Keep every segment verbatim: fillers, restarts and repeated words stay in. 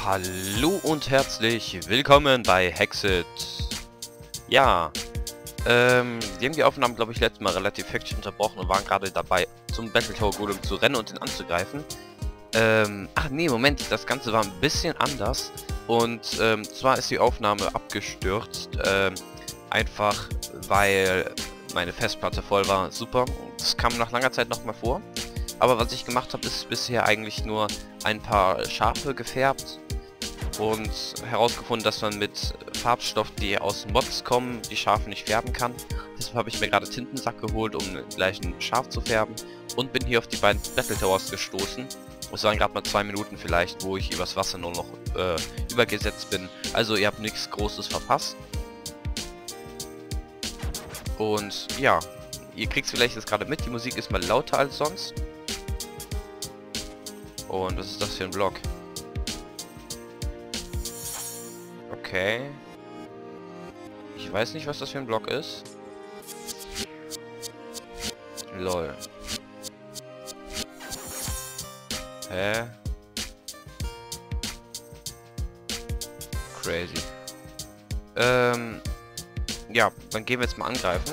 Hallo und herzlich willkommen bei Hexit. Ja, ähm, wir haben die Aufnahmen, glaube ich, letztes Mal relativ hektisch unterbrochen und waren gerade dabei, zum Battle Tower Golem zu rennen und ihn anzugreifen. Ähm, ach nee, Moment, das Ganze war ein bisschen anders. Und ähm, zwar ist die Aufnahme abgestürzt, ähm, einfach weil meine Festplatte voll war. Super, das kam nach langer Zeit nochmal vor. Aber was ich gemacht habe, ist bisher eigentlich nur ein paar Schafe gefärbt und herausgefunden, dass man mit Farbstoff, die aus Mods kommen, die Schafe nicht färben kann. Deshalb habe ich mir gerade Tintensack geholt, um gleich ein Schaf zu färben, und bin hier auf die beiden Battle Towers gestoßen. Es waren gerade mal zwei Minuten vielleicht, wo ich übers Wasser nur noch äh, übergesetzt bin. Also ihr habt nichts Großes verpasst. Und ja, ihr kriegt es vielleicht jetzt gerade mit, die Musik ist mal lauter als sonst. Und was ist das für ein Block? Okay. Ich weiß nicht, was das für ein Block ist. Lol. Hä? Crazy. Ähm. Ja, dann gehen wir jetzt mal angreifen.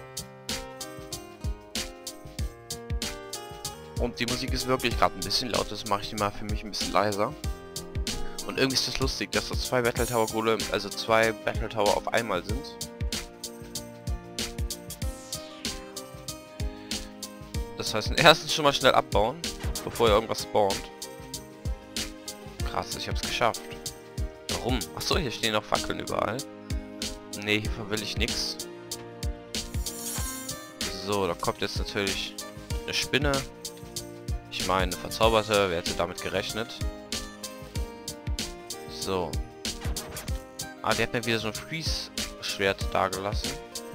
Und die Musik ist wirklich gerade ein bisschen laut, das mache ich die mal für mich ein bisschen leiser. Und irgendwie ist das lustig, dass das zwei Battle Tower Golem, also zwei Battle Tower auf einmal sind. Das heißt, den ersten schon mal schnell abbauen, bevor er irgendwas spawnt. Krass, ich hab's geschafft. Warum? Achso, hier stehen noch Fackeln überall. Ne, hiervon will ich nichts. So, da kommt jetzt natürlich eine Spinne. Ich meine, eine verzauberte, wer hätte damit gerechnet? So. Ah, der hat mir wieder so ein Freeze-Schwert dagelassen.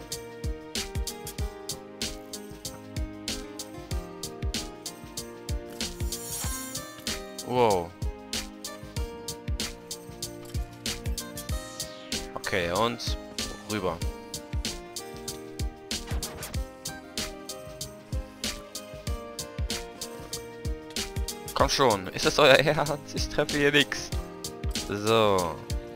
Wow. Okay, und rüber. Komm schon, ist das euer Ernst? Ich treffe hier nichts. So.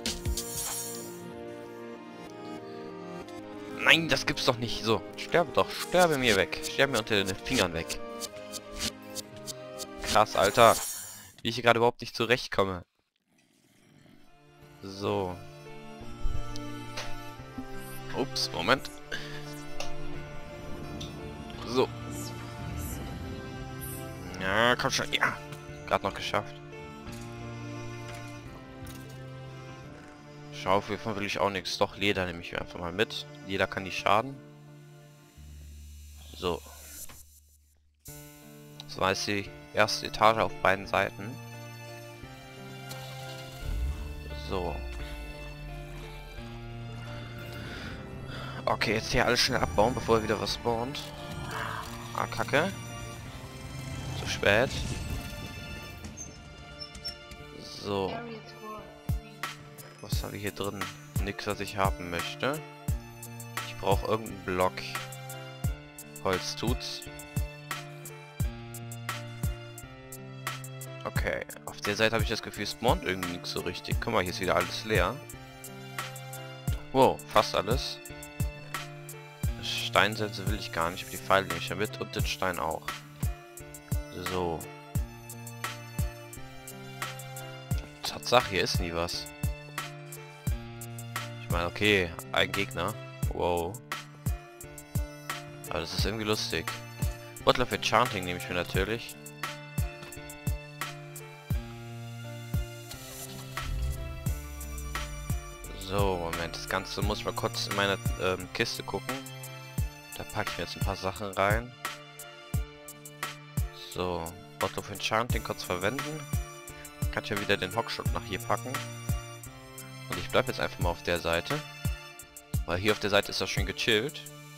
Nein, das gibt's doch nicht. So, sterbe doch, sterbe mir weg. Sterbe mir unter den Fingern weg. Krass, Alter. Wie ich hier gerade überhaupt nicht zurechtkomme. So. Ups, Moment. So. Ja, komm schon. Ja. Gerade noch geschafft. Schaufel will ich auch nichts. Doch, Leder nehme ich einfach mal mit. Leder kann nicht schaden. So. Das war jetzt die erste Etage auf beiden Seiten. So. Okay, jetzt hier alles schnell abbauen, bevor wieder was spawnt. Ah, Kacke. Zu spät. So. Was habe ich hier drin? Nix, was ich haben möchte. Ich brauche irgendeinen Block. Holz tut's. Okay. Auf der Seite habe ich das Gefühl, spawnt irgendwie nichts so richtig. Guck mal, hier ist wieder alles leer. Wow, fast alles. Steinsätze will ich gar nicht. Die Pfeile nehme ich ja mit und den Stein auch. So. Tatsache, hier ist nie was. Ich meine, okay, ein Gegner. Wow. Aber das ist irgendwie lustig. Bottle of Enchanting nehme ich mir natürlich. So, Moment. Das Ganze muss ich mal kurz in meine ähm, Kiste gucken. Da packe ich mir jetzt ein paar Sachen rein. So, Bottle of Enchanting kurz verwenden. Kann ich ja wieder den Hockshot nach hier packen. Und ich bleibe jetzt einfach mal auf der Seite. Weil hier auf der Seite ist das schön gechillt.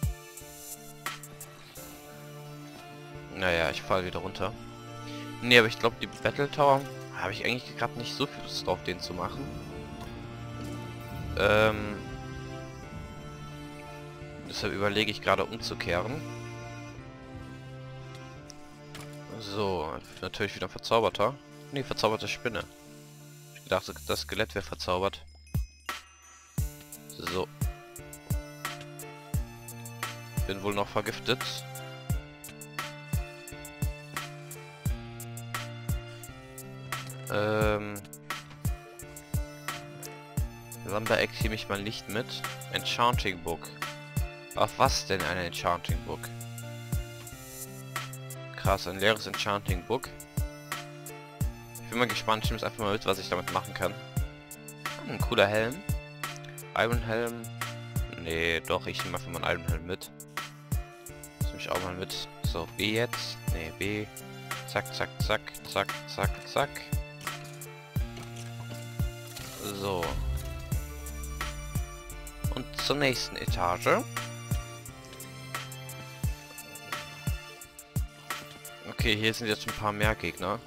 Naja, ich falle wieder runter. Nee, aber ich glaube, die Battle Tower habe ich eigentlich gerade nicht so viel Lust drauf, den zu machen. Ähm... Deshalb überlege ich gerade umzukehren. So, natürlich wieder ein Verzauberter. Ne, verzauberte Spinne. Ich dachte, das Skelett wäre verzaubert. So. Bin wohl noch vergiftet. Ähm... Lumber-Eck nehme ich mal nicht mit. Enchanting Book. Auf was denn ein Enchanting Book? Krass, ein leeres Enchanting Book. Ich bin mal gespannt, ich nehme es einfach mal mit, was ich damit machen kann. Ein cooler Helm. Iron Helm. Nee, doch, ich nehme einfach mal einen Iron Helm mit. Das nehme ich auch mal mit. So, B jetzt. Nee, B. Zack, zack, zack, zack, zack, zack. So. Und zur nächsten Etage. Okay, hier sind jetzt ein paar mehr Gegner.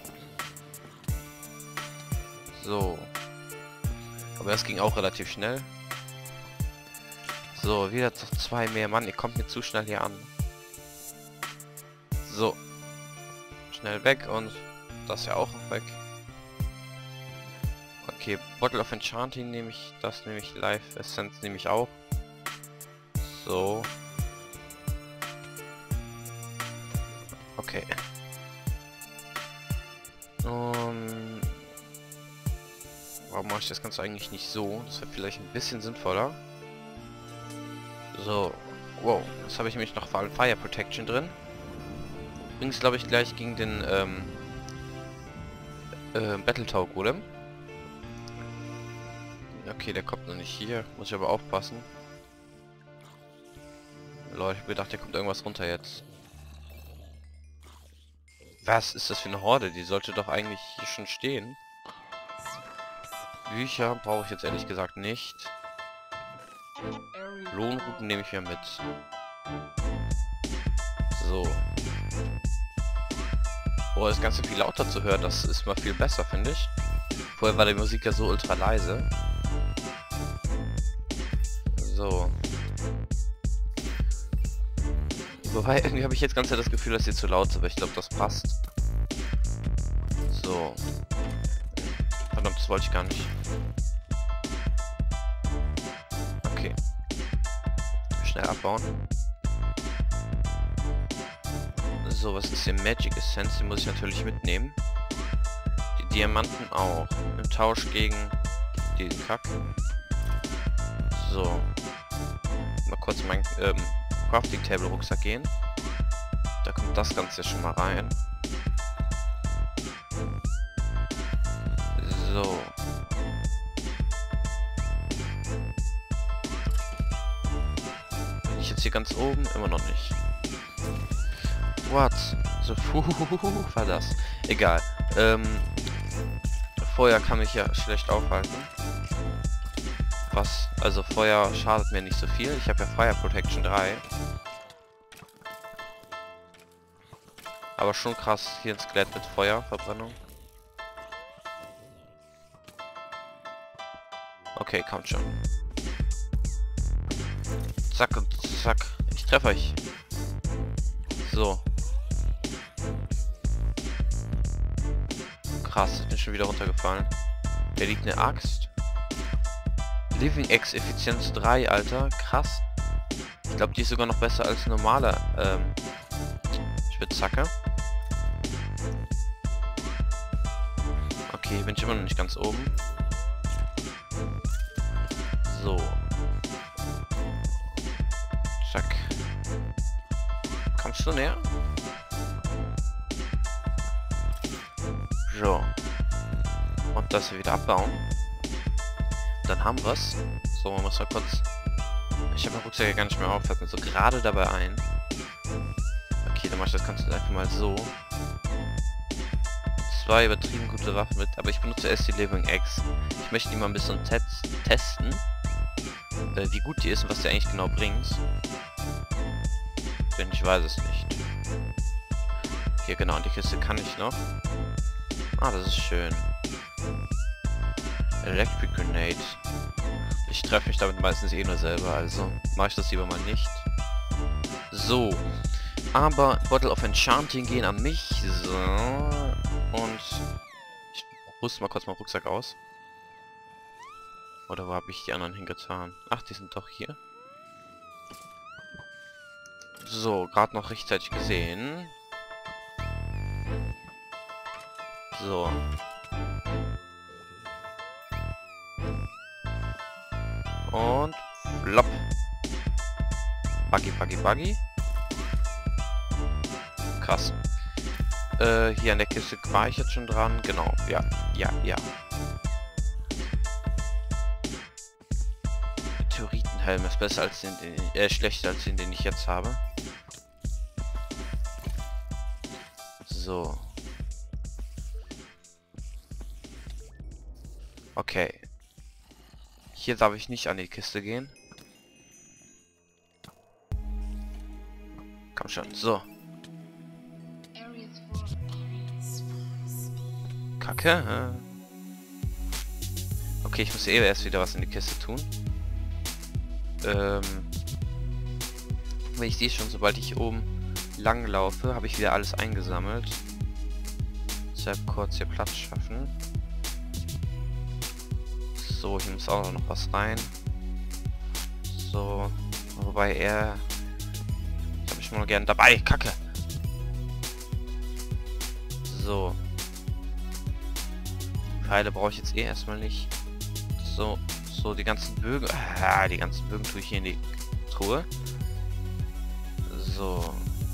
So. Aber das ging auch relativ schnell. So, wieder zwei mehr. Mann, ihr kommt mir zu schnell hier an. So. Schnell weg und das ja auch noch weg. Okay, Bottle of Enchanting nehme ich, das nehme ich, Life Essence nehme ich auch. So. Okay. Um, warum mache ich das Ganze eigentlich nicht so? Das wäre vielleicht ein bisschen sinnvoller. So. Wow, jetzt habe ich nämlich noch Fire Protection drin. Übrigens glaube ich gleich gegen den ähm, äh, Battletower Golem. Okay, der kommt noch nicht hier. Muss ich aber aufpassen. Leute, ich hab gedacht, der kommt irgendwas runter jetzt. Was ist das für eine Horde? Die sollte doch eigentlich hier schon stehen. Bücher brauche ich jetzt ehrlich gesagt nicht. Lohnrouten nehme ich mir mit. So. Boah, das Ganze viel lauter zu hören, das ist mal viel besser, finde ich. Vorher war die Musik ja so ultra leise. So. Wobei, irgendwie habe ich jetzt ganz das Gefühl, dass sie zu laut ist, aber ich glaube, das passt. So. Verdammt, das wollte ich gar nicht. Okay. Schnell abbauen. So, was ist hier? Magic Essence, die muss ich natürlich mitnehmen. Die Diamanten auch. Im Tausch gegen diesen Kack. So. Mal kurz mein ähm, Crafting Table Rucksack gehen. Da kommt das Ganze schon mal rein. So. Bin ich jetzt hier ganz oben? Immer noch nicht. What? So, puh, war das. Egal. Ähm, Feuer kann mich ja schlecht aufhalten. Was? Also Feuer schadet mir nicht so viel. Ich habe ja Fire Protection drei. Aber schon krass, hier ein Skelett mit Feuerverbrennung. Okay, kommt schon. Zack und zack. Ich treffe euch. So. Krass, ist mir schon wieder runtergefallen. Da liegt eine Axt. Living X Effizienz drei, Alter. Krass. Ich glaube, die ist sogar noch besser als normale ähm, Spitzhacke. Okay, bin ich immer noch nicht ganz oben. So. Zack. Kommst du näher? So. Und das wieder abbauen. Dann haben wir es. So, man muss mal kurz... Ich habe meinen Rucksack ja gar nicht mehr auf, fällt mir so gerade dabei ein. Okay, dann mache ich das Ganze einfach mal so. Zwei übertrieben gute Waffen mit, aber ich benutze erst die Living X. Ich möchte die mal ein bisschen te testen, äh, wie gut die ist und was die eigentlich genau bringt. Denn ich weiß es nicht. Hier genau, und die Kiste kann ich noch. Ah, das ist schön. Electric Grenade. Ich treffe mich damit meistens eh nur selber, also mache ich das lieber mal nicht. So. Aber Bottle of Enchanting gehen an mich. So. Und ich rüste mal kurz meinen Rucksack aus. Oder wo habe ich die anderen hingetan? Ach, die sind doch hier. So, gerade noch rechtzeitig gesehen. So. Und flop. Buggy, buggy, buggy. Krass. Äh, hier an der Kiste war ich jetzt schon dran. Genau. Ja, ja, ja. Meteoritenhelm ist besser als den, den äh, schlechter als den, den ich jetzt habe. So. Okay. Hier darf ich nicht an die Kiste gehen. Komm schon. So. Kacke. Okay, ich muss eh erst wieder was in die Kiste tun. Ähm, ich sehe schon, sobald ich oben lang laufe, habe ich wieder alles eingesammelt. Deshalb kurz hier Platz schaffen. So, hier muss auch noch was rein. So, wobei er... Das habe ich mal gern dabei. Kacke. So. Pfeile brauche ich jetzt eh erstmal nicht. So, so die ganzen Bögen. Ah, die ganzen Bögen tue ich hier in die Truhe. So.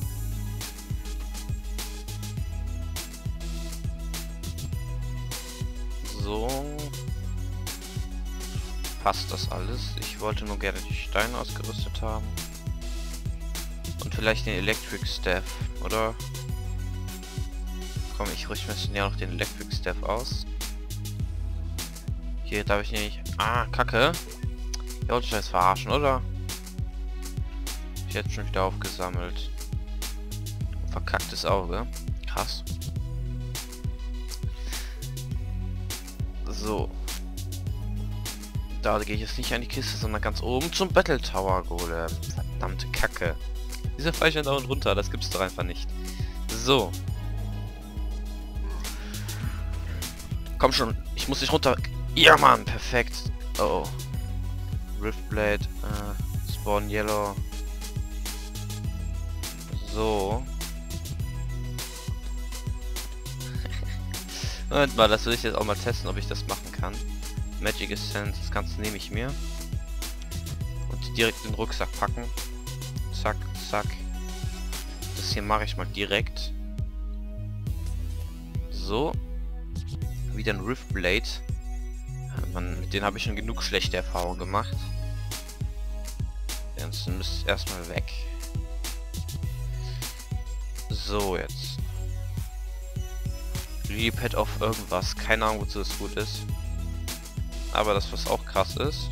So. Passt das alles? Ich wollte nur gerne die Steine ausgerüstet haben. Und vielleicht den Electric Staff, oder? Komm, ich rüste mir ja noch den Electric Staff aus. Hier darf ich nicht... Ah, Kacke. Ihr wollt euch das verarschen, oder? Ich hätte schon wieder aufgesammelt. Verkacktes Auge. Krass. So. Da gehe ich jetzt nicht an die Kiste, sondern ganz oben zum Battle Tower Golem. Verdammte Kacke. Wieso fahre ich denn da unten runter? Das gibt's doch einfach nicht. So. Komm schon, ich muss dich runter... Ja, Mann, perfekt. Oh, oh. Riftblade, äh, Spawn Yellow. So. Moment mal, das will ich jetzt auch mal testen, ob ich das machen kann. Magic Essence, das Ganze nehme ich mir. Und direkt in den Rucksack packen. Zack, zack. Das hier mache ich mal direkt. So. Wieder ein Riftblade. Man, mit denen habe ich schon genug schlechte Erfahrungen gemacht. Jetzt müsst erstmal weg. So, jetzt. Lilipad auf irgendwas. Keine Ahnung, wozu das gut ist. Aber das, was auch krass ist.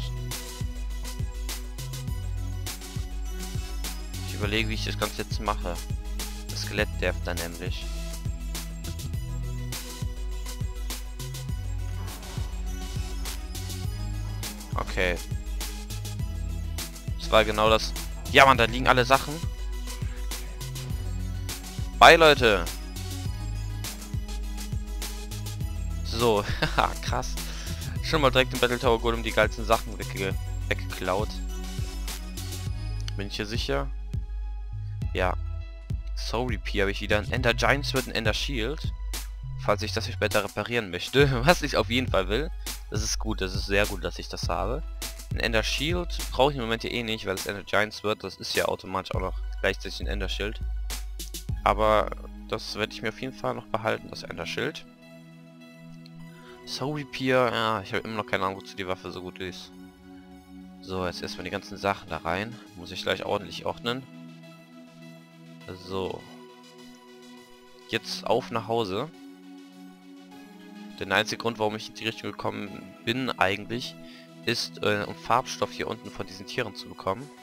Ich überlege, wie ich das Ganze jetzt mache. Das Skelett derbt dann nämlich. Okay. Das war genau das. Ja, Mann, da liegen alle Sachen. Bye, Leute. So, haha, krass. Schon mal direkt im Battle Tower Golem die geilsten Sachen wegge weggeklaut. Bin ich hier sicher? Ja. Soul Repair habe ich wieder. Ein Ender Giants wird ein Ender Shield. Falls ich das später reparieren möchte. Was ich auf jeden Fall will. Das ist gut, das ist sehr gut, dass ich das habe. Ein Ender Shield brauche ich im Moment hier eh nicht, weil es Ender Giants wird. Das ist ja automatisch auch noch gleichzeitig ein Ender Schild. Aber das werde ich mir auf jeden Fall noch behalten, das Ender Schild. Soul Repair, ja, ich habe immer noch keine Ahnung, wozu die Waffe so gut ist. So, jetzt erstmal die ganzen Sachen da rein. Muss ich gleich ordentlich ordnen. So. Jetzt auf nach Hause. Der einzige Grund, warum ich in die Richtung gekommen bin eigentlich, ist, äh, um Farbstoff hier unten von diesen Tieren zu bekommen.